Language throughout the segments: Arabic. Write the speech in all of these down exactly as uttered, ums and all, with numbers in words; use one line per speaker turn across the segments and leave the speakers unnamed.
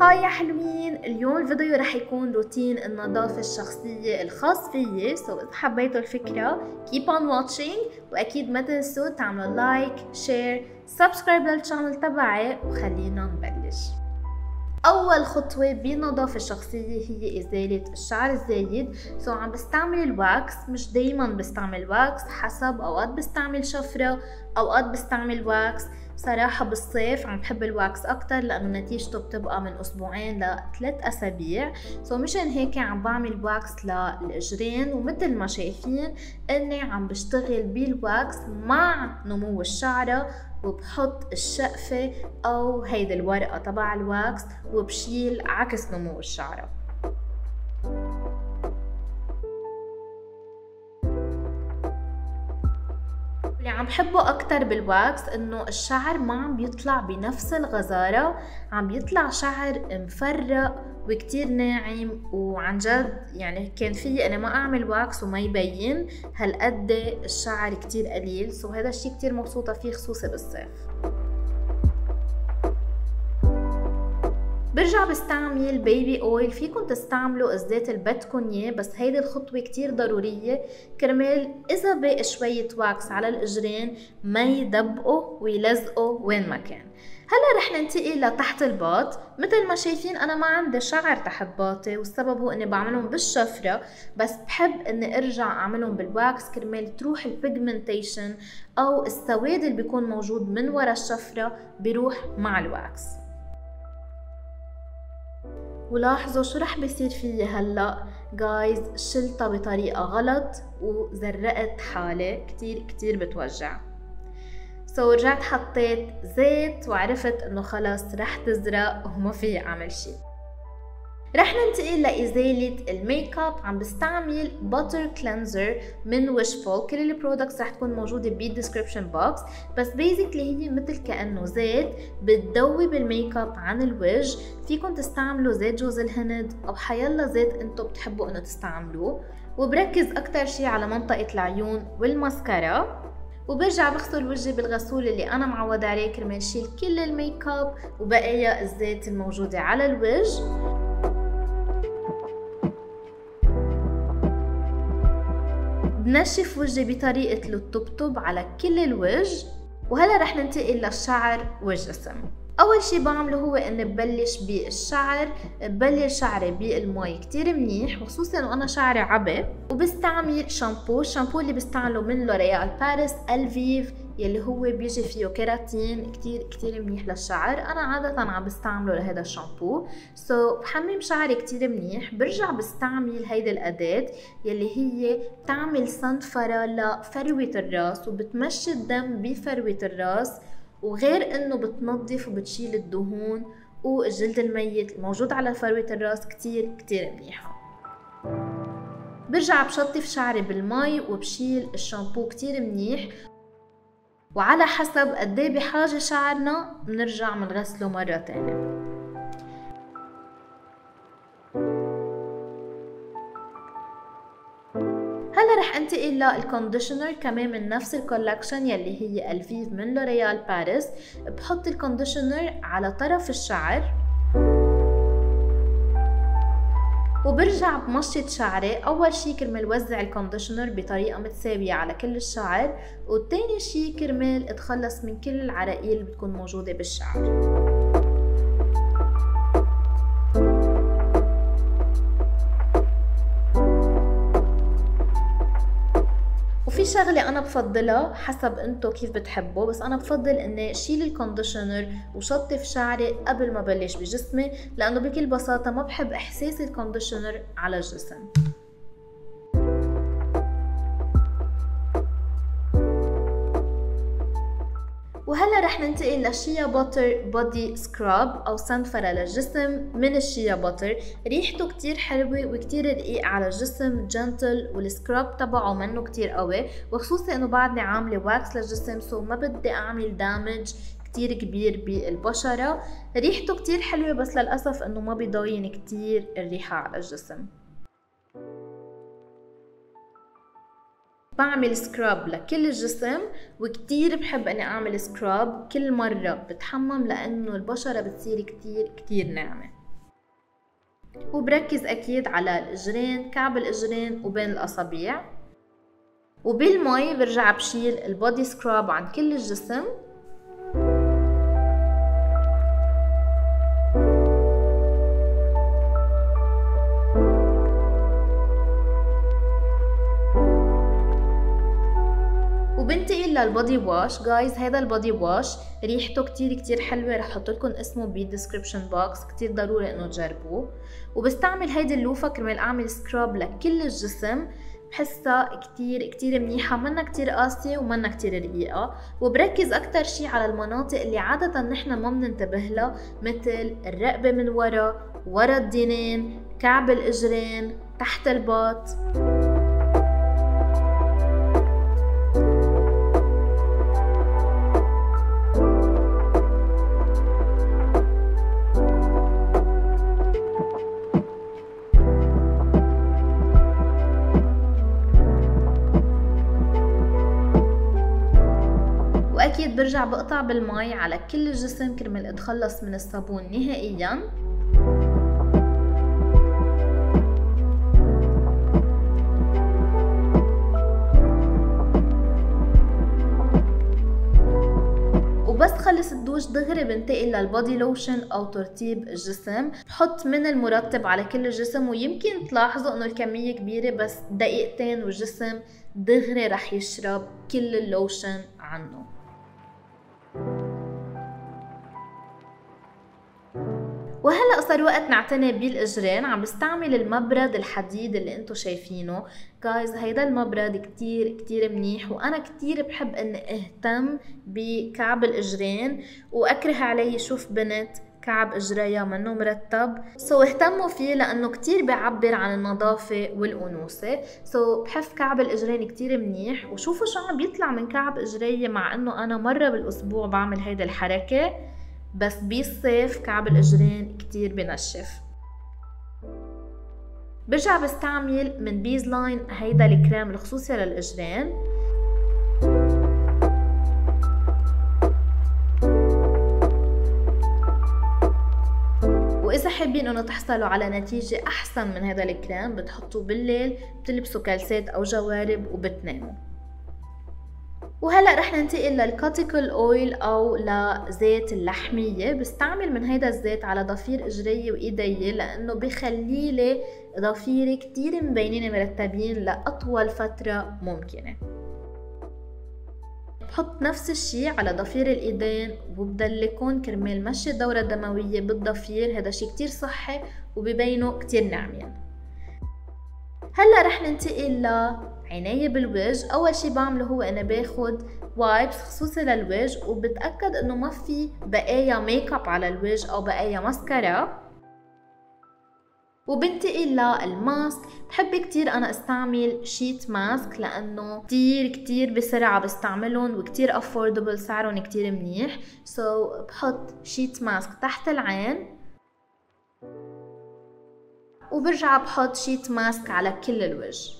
هاي يا حلوين، اليوم الفيديو رح يكون روتين النظافة الشخصية الخاص فيي. سو إذا حبيتوا الفكرة keep on watching، وأكيد ما تنسوا تعملوا لايك شير سبسكرايب للشانل تبعي، وخلينا نبلش. أول خطوة بالنظافة الشخصية هي إزالة الشعر الزايد. سو عم بستعمل الواكس، مش دايما بستعمل واكس، حسب أوقات بستعمل شفرة أوقات بستعمل واكس. صراحة بالصيف عم بحب الواكس أكتر لأنه نتيجته بتبقى من أسبوعين لثلاث أسابيع. سو مشان هيك عم بعمل واكس للإجرين، ومثل ما شايفين إني عم بشتغل بالواكس مع نمو الشعرة، وبحط الشقفة أو هيدي الورقة تبع الواكس وبشيل عكس نمو الشعرة. اللي عم بحبه اكتر بالواكس انه الشعر ما عم بيطلع بنفس الغزارة، عم بيطلع شعر مفرق وكتير ناعم. وعن جد يعني كان فيي انا ما اعمل واكس وما يبين هالقد الشعر كتير قليل. سو هذا الشي كتير مبسوطة فيه خصوصي بالصيف. برجع بستعمل بيبي اويل، فيكن تستعملوا الزيت اللي بدكن اياه، بس هيدي الخطوة كتير ضرورية كرمال اذا باقي شوية واكس على الاجرين ما يدبقوا ويلزقوا وين ما كان. هلا رح ننتقل لتحت الباط. مثل ما شايفين انا ما عندي شعر تحت باطي، والسبب هو اني بعملهم بالشفرة، بس بحب اني ارجع اعملهم بالواكس كرمال تروح البيجمنتيشن او السواد اللي بيكون موجود من ورا الشفرة بيروح مع الواكس. ولاحظوا شو رح بيصير فيي هلا جايز، شلتها بطريقة غلط وزرقت حالي كتير كتير بتوجع. سو so, رجعت حطيت زيت وعرفت انه خلاص رح تزرق وما في اعمل شي. رح ننتقل لإزالة الميك اب. عم بستعمل باتر كلينزر من ويشفول، كل البرودكتس رح تكون موجودة بالديسكريبشن بوكس، بس بيزيكلي هي مثل كأنه زيت بتدوب الميك اب عن الوجه. فيكن تستعملوا زيت جوز الهند او حيلا زيت انتو بتحبوا انه تستعملوه. وبركز اكتر شي على منطقة العيون والماسكارا، وبرجع بغسل وجهي بالغسول اللي انا معودة عليه كرمال شيل كل الميك اب وبقايا الزيت الموجودة على الوجه. بنشف وجهي بطريقة الطبطب على كل الوجه. وهلا رح ننتقل للشعر والجسم. اول شي بعمله هو اني ببلش بالشعر. ببلل شعري بالمي كتير منيح، وخصوصا انه انا شعري عبي، وبستعمل شامبو. الشامبو اللي بستعمله من لوريال باريس الفيف، يلي هو بيجي فيه كيراتين كتير كتير منيح للشعر. انا عادة عم بستعمله لهذا الشامبو. سو so, بحمم شعري كتير منيح. برجع بستعمل هيدي الاداة يلي هي بتعمل صنفرة لفروة الراس، وبتمشي الدم بفروة الراس، وغير انه بتنظف وبتشيل الدهون والجلد الميت الموجود على فروة الراس كتير كتير منيحة. برجع بشطف شعري بالمي وبشيل الشامبو كتير منيح، وعلى حسب قديه بحاجة شعرنا بنرجع منغسله مرة تانية. هلا رح انتقل للكونديشنر كمان من نفس الكولكشن يلي هي الفيف من لوريال باريس. بحط الكونديشنر على طرف الشعر، وبرجع بمشط شعري. اول شي كرمال وزع الكونديشنر بطريقه متساويه على كل الشعر، والتاني شي كرمال اتخلص من كل العراقيل اللي بتكون موجوده بالشعر. وفي شغلة أنا بفضلها حسب انتو كيف بتحبوا، بس أنا بفضل إني شيل الكونديشنر وشطف شعري قبل ما بلش بجسمي، لأنه بكل بساطة ما بحب إحساس الكونديشنر على الجسم. وهلا رح ننتقل للشيا باتر بودي سكراب او صنفرة للجسم من الشيا باتر. ريحته كتير حلوة وكتير رقيق على الجسم، جنتل، والسكراب تبعه منه كتير قوي، وخصوصي انه بعدني عاملة واكس للجسم، سو ما بدي اعمل دامج كتير كبير بالبشرة. ريحته كتير حلوة، بس للأسف انه ما بيضاين كتير الريحة على الجسم. بعمل سكراب لكل الجسم، وكتير بحب اني اعمل سكراب كل مرة بتحمم لانه البشرة بتصير كتير كتير ناعمة. وبركز أكيد على الإجرين، كعب الإجرين وبين الأصابع. وبالمي برجع بشيل البودي سكراب عن كل الجسم. وبنتقل للبودي واش. جايز هذا البودي واش ريحته كتير كتير حلوة، رح احط لكم اسمه بالديسكريبشن بوكس، كتير ضروري انه تجربوه. وبستعمل هيدي اللوفة كرمال اعمل سكراب لكل الجسم، بحسها كتير كتير منيحة، منا كتير قاسية ومنا كتير رقيقة. وبركز اكتر شي على المناطق اللي عادة نحن ما بننتبه لها، مثل الرقبة من ورا، ورا الدينين، كعب الاجرين، تحت الباط. وأكيد برجع بقطع بالمي على كل الجسم كرمال اتخلص من الصابون نهائياً. وبس خلص الدوش دغري بنتقل للبودي لوشن او ترطيب الجسم. بحط من المرطب على كل الجسم، ويمكن تلاحظوا انه الكمية كبيرة، بس دقيقتين والجسم دغري رح يشرب كل اللوشن عنه. وهلأ صار وقت نعتني بالاجرين. عم بستعمل المبرد الحديد اللي انتو شايفينه. جايز هيدا المبرد كتير كتير منيح، وانا كتير بحب اني اهتم بكعب الاجرين، واكره علي شوف بنت كعب اجريها منه مرتب. سو so, اهتموا فيه لانه كتير بيعبر عن النظافة والانوثة. سو so, بحس كعب الاجرين كتير منيح. وشوفوا شو عم بيطلع من كعب اجري، مع انه انا مرة بالاسبوع بعمل هيدا الحركة، بس بالصيف كعب الاجرين كتير بنشف. برجع بستعمل من بيزلاين هيدا الكريم الخصوصي للاجرين. وإذا حابين إنه تحصلوا على نتيجة أحسن من هذا الكريم، بتحطوه بالليل، بتلبسوا كالسات أو جوارب وبتناموا. وهلأ رح ننتقل للكاتيكل اويل أو لزيت اللحمية. بستعمل من هيدا الزيت على ضفير إجري وإيدي، لأنه بخلي لي ضفيري كتير مبينين مرتبين لأطول فترة ممكنة. بحط نفس الشي على ضفير الايدين وبدلكن كرمال مشي الدورة الدموية بالضفير. هذا شي كتير صحي وبيبينوا كتير ناعمين. هلا رح ننتقل لعناية بالوجه. اول شي بعمله هو انا باخد وايبس خصوصي للوجه، وبتأكد انه ما في بقايا ميك اب على الوجه او بقايا ماسكارا. وبنتقل للماسك. بحب كتير انا استعمل شيت ماسك لانه كتير كتير بسرعة بستعملهم وكتير افوردبل، سعرهم كتير منيح. سو so, بحط شيت ماسك تحت العين، وبرجع بحط شيت ماسك على كل الوجه،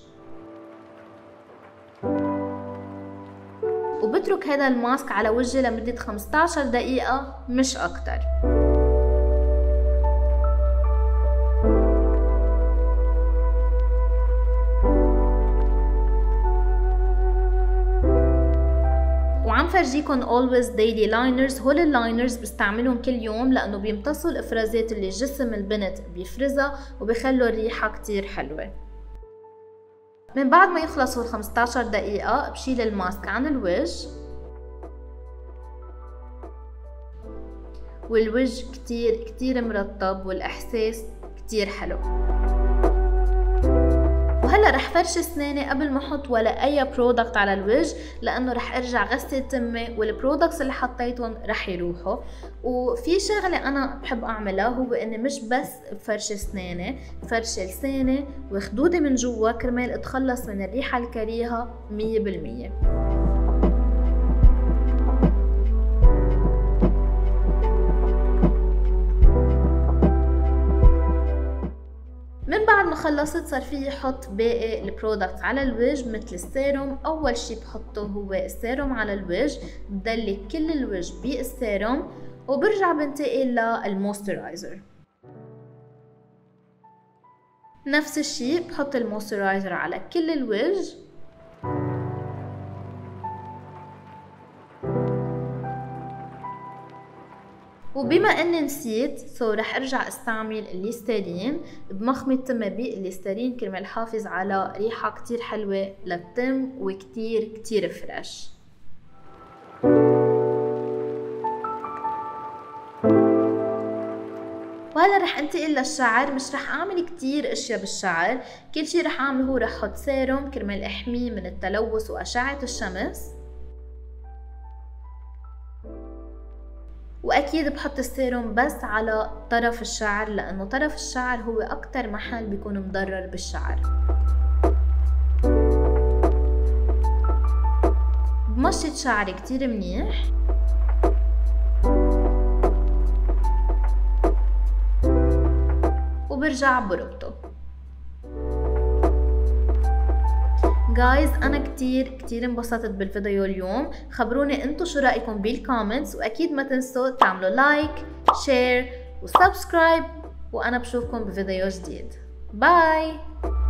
وبترك هذا الماسك على وجهي لمدة خمسة عشر دقيقة مش اكتر. وعم فرجيكم always daily liners. هول اللاينرز بستعملهم كل يوم لأنه بيمتصوا الإفرازات اللي جسم البنت بيفرزها وبيخلوا الريحة كتير حلوة. من بعد ما يخلصوا ال خمسة عشر دقيقة بشيل الماسك عن الوجه، والوجه كتير كتير مرطب والإحساس كتير حلو. وهلا رح فرش اسناني قبل ما احط ولا اي برودكت على الوجه، لانه رح ارجع غسل تمي والبرودكتس اللي حطيتهم رح يروحوا. وفي شغله انا بحب اعملها، هو اني مش بس بفرش اسناني، فرش لساني وخدودي من جوا كرمال اتخلص من الريحه الكريهه مية بالمية. من بعد ما خلصت صار فيي احط باقي البرودكتس على الوجه مثل السيروم. اول شي بحطه هو السيروم على الوجه، بدلك كل الوجه بالسيروم، وبرجع بنتقل للمويسترايزر. نفس الشي بحط المويسترايزر على كل الوجه. وبما اني نسيت سو رح ارجع استعمل الليسترين بمخمة تمبي. الليسترين كرمال حافظ على ريحة كتير حلوة للتم وكتير كتير فريش. وهلا رح انتقل للشعر. مش رح اعمل كتير اشياء بالشعر، كل شي رح اعمله هو رح احط سيروم كرمال احميه من التلوث واشعة الشمس، واكيد بحط السيروم بس على طرف الشعر لانه طرف الشعر هو اكتر محل بيكون مضرر بالشعر. بمشط شعري كتير منيح. وبرجع بربطه. جايز انا كتير كتير انبسطت بالفيديو اليوم. خبروني انتو شو رأيكم بالكومنتس، واكيد ما تنسوا تعملوا لايك شير وسبسكرايب، وانا بشوفكم بفيديو جديد. باي.